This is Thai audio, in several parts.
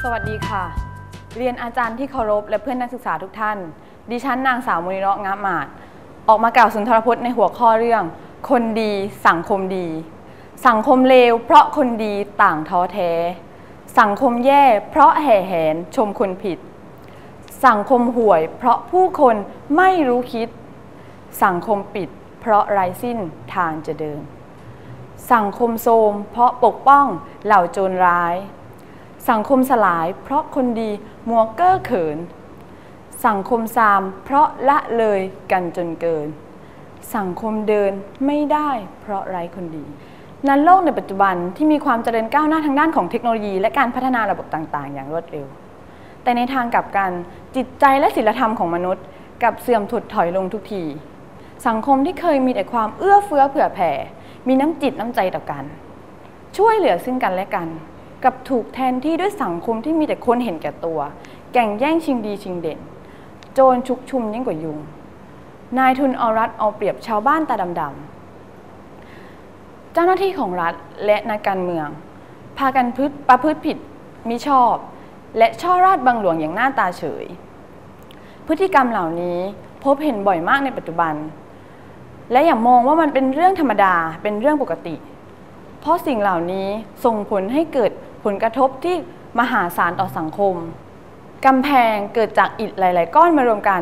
วัสดีค่ะเรียนอาจารย์ที่เคารพและเพื่อนนักศึกษาทุกท่านดิฉันนางสาวมณีเราะงะหมาดออกมากล่าวสุนทรพจน์ในหัวข้อเรื่องคนดีสังคมดีสังคมเลวเพราะคนดีต่างท้อแท้สังคมแย่เพราะแห่แหนชมคนผิดสังคมห่วยเพราะผู้คนไม่รู้คิดสังคมปิดเพราะไร้สิ้นทางจะเดินสังคมโทรมเพราะปกป้องเหล่าโจรร้ายสังคมสลายเพราะคนดีมัวเก้อเขินสังคมซามเพราะละเลยกันจนเกินสังคมเดินไม่ได้เพราะไร้คนดีนั้นโลกในปัจจุบันที่มีความเจริญก้าวหน้าทางด้านของเทคโนโลยีและการพัฒนาระบบต่างๆอย่างรวดเร็วแต่ในทางกลับกันจิตใจและศีลธรรมของมนุษย์กลับเสื่อมถดถอยลงทุกทีสังคมที่เคยมีแต่ความเอื้อเฟื้อเผื่อแผ่มีน้ำจิตน้ำใจต่อกันช่วยเหลือซึ่งกันและกันกับถูกแทนที่ด้วยสังคมที่มีแต่คนเห็นแก่ตัวแก่งแย่งชิงดีชิงเด่นโจรชุกชุมยิ่งกว่ายุงนายทุนเอารัดเอาเปรียบชาวบ้านตาดำๆเจ้าหน้าที่ของรัฐและนักการเมืองพากันประพฤติผิดมิชอบและช่อราดบังหลวงอย่างหน้าตาเฉยพฤติกรรมเหล่านี้พบเห็นบ่อยมากในปัจจุบันและอย่ามองว่ามันเป็นเรื่องธรรมดาเป็นเรื่องปกติเพราะสิ่งเหล่านี้ส่งผลให้เกิดผลกระทบที่มหาศาลต่อสังคมกำแพงเกิดจากอิฐหลายๆก้อนมารวมกัน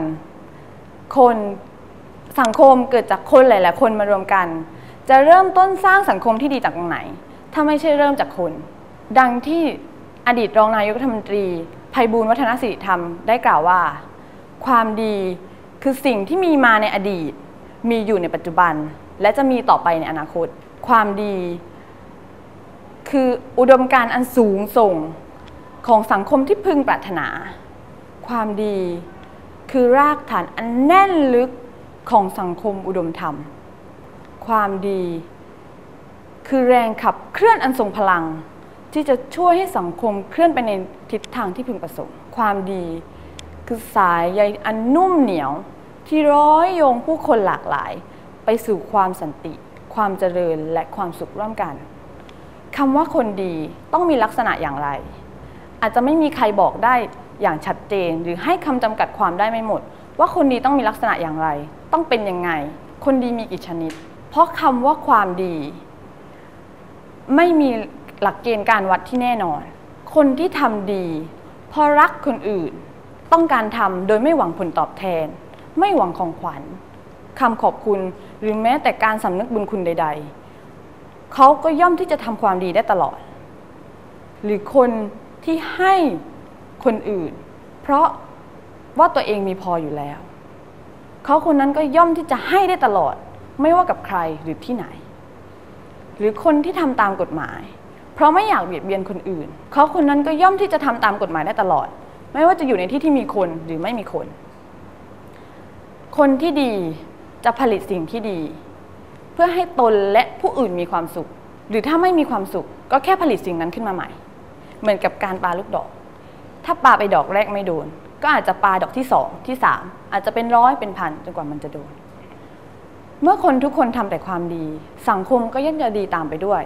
สังคมเกิดจากคนหลายๆคนมารวมกันจะเริ่มต้นสร้างสังคมที่ดีจากตรงไหนถ้าไม่ใช่เริ่มจากคนดังที่อดีตรองนายกรัฐมนตรีไพบูลย์วัฒนศิริธรรมได้กล่าวว่าความดีคือสิ่งที่มีมาในอดีตมีอยู่ในปัจจุบันและจะมีต่อไปในอนาคตความดีคืออุดมการณ์อันสูงส่งของสังคมที่พึงปรารถนาความดีคือรากฐานอันแน่นลึกของสังคมอุดมธรรมความดีคือแรงขับเคลื่อนอันทรงพลังที่จะช่วยให้สังคมเคลื่อนไปในทิศทางที่พึงประสงค์ความดีคือสายใยอันนุ่มเหนียวที่ร้อยโยงผู้คนหลากหลายไปสู่ความสันติความเจริญและความสุขร่วมกันคำว่าคนดีต้องมีลักษณะอย่างไรอาจจะไม่มีใครบอกได้อย่างชัดเจนหรือให้คำจำกัดความได้ไม่หมดว่าคนดีต้องมีลักษณะอย่างไรต้องเป็นยังไงคนดีมีกี่ชนิดเพราะคำว่าความดีไม่มีหลักเกณฑ์การวัดที่แน่นอนคนที่ทำดีเพราะรักคนอื่นต้องการทำโดยไม่หวังผลตอบแทนไม่หวังของขวัญคำขอบคุณหรือแม้แต่การสำนึกบุญคุณใดๆเขาก็ย่อมที่จะทำความดีได้ตลอดหรือคนที่ให้คนอื่นเพราะว่าตัวเองมีพออยู่แล้วเขาคนนั้นก็ย่อมที่จะให้ได้ตลอดไม่ว่ากับใครหรือที่ไหนหรือคนที่ทำตามกฎหมายเพราะไม่อยากเบียดเบียนคนอื่นเขาคนนั้นก็ย่อมที่จะทำตามกฎหมายได้ตลอดไม่ว่าจะอยู่ในที่ที่มีคนหรือไม่มีคนคนที่ดีจะผลิตสิ่งที่ดีเพื่อให้ตนและผู้อื่นมีความสุขหรือถ้าไม่มีความสุขก็แค่ผลิตสิ่งนั้นขึ้นมาใหม่เหมือนกับการปาลูกดอกถ้าปาไปดอกแรกไม่โดนก็อาจจะปาดอกที่2ที่3อาจจะเป็นร้อยเป็นพันจนกว่ามันจะโดนเมื่อคนทุกคนทำแต่ความดีสังคมก็ย่อมจะดีตามไปด้วย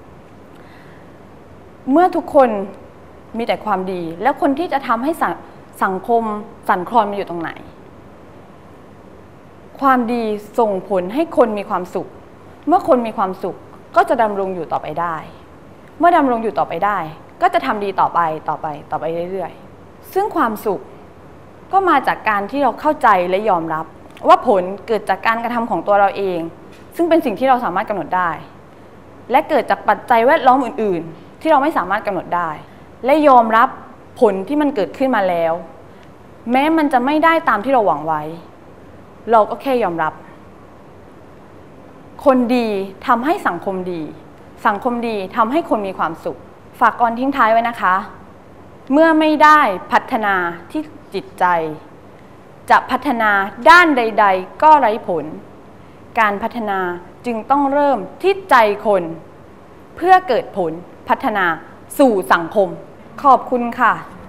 เมื่อทุกคนมีแต่ความดีแล้วคนที่จะทำให้สังคมสั่นคลอนมันอยู่ตรงไหนความดีส่งผลให้คนมีความสุขเมื่อคนมีความสุขก็จะดำรงอยู่ต่อไปได้เมื่อดำรงอยู่ต่อไปได้ก็จะทำดีต่อไปเรื่อยๆซึ่งความสุขก็มาจากการที่เราเข้าใจและยอมรับว่าผลเกิดจากการกระทำของตัวเราเองซึ่งเป็นสิ่งที่เราสามารถกำหนดได้และเกิดจากปัจจัยแวดล้อมอื่นๆที่เราไม่สามารถกำหนดได้และยอมรับผลที่มันเกิดขึ้นมาแล้วแม้มันจะไม่ได้ตามที่เราหวังไว้เราก็แค่ยอมรับคนดีทำให้สังคมดีสังคมดีทำให้คนมีความสุขฝากกรทิ้งท้ายไว้นะคะเมื่อไม่ได้พัฒนาที่จิตใจจะพัฒนาด้านใดๆก็ไร้ผลการพัฒนาจึงต้องเริ่มที่ใจคนเพื่อเกิดผลพัฒนาสู่สังคมขอบคุณค่ะ